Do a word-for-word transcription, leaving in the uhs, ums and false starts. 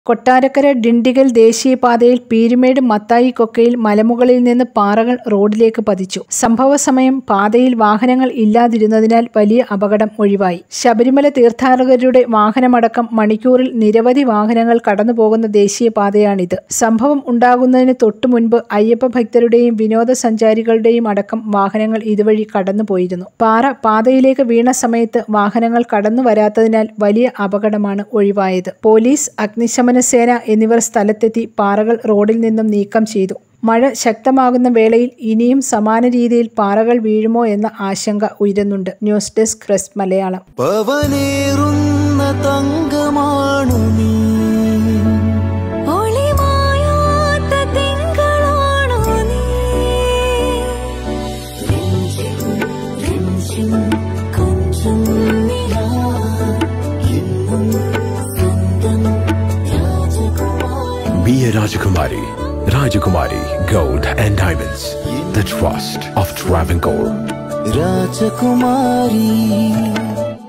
കൊട്ടാരക്കര ഡിണ്ടിഗൽ ദേശീയപാതയിൽ പീരുമേട് മത്തായി കൊക്കയിൽ മലമുകളിൽ നിന്ന് പാറകൾ റോഡിലേക്ക് പതിച്ചു. സംഭവ സമയം പാതയിൽ വാഹനങ്ങൾ ഇല്ലാതിരുന്നതിനാൽ വലിയ അപകടം ഒഴിവായി. ശബരിമല തീർത്ഥാടകരുടെ വാഹനമടക്കം മണിക്കൂറിൽ നിരവധി വാഹനങ്ങൾ കടന്നുപോകുന്ന ദേശീയപാതയാണിത്. സംഭവം ഉണ്ടാകുന്നതിന് തൊട്ടു മുൻപ് അയ്യപ്പ ഭക്തരുടെയും വിനോദസഞ്ചാരികളുടെയും അടക്കം വാഹനങ്ങൾ ഇതുവഴി കടന്നുപോയിരുന്നു. പാറ പാതയിലേക്ക് വീണ സമയത്ത് വാഹനങ്ങൾ കടന്നു വരാത്തതിനാൽ വലിയ അപകടമാണ് ഒഴിവായത്. പോലീസ്, അഗ്നിശമന സേന എന്നിവർ സ്ഥലത്തെത്തി പാറകൾ റോഡിൽ നിന്നും നീക്കം ചെയ്തു. മഴ ശക്തമാകുന്ന വേളയിൽ ഇനിയും സമാന രീതിയിൽ പാറകൾ വീഴുമോ എന്ന ആശങ്ക ഉയരുന്നുണ്ട്. News desk press Malayalam. Be a Rajakumari. Rajakumari Gold and Diamonds. The trust of Travancore. Rajakumari.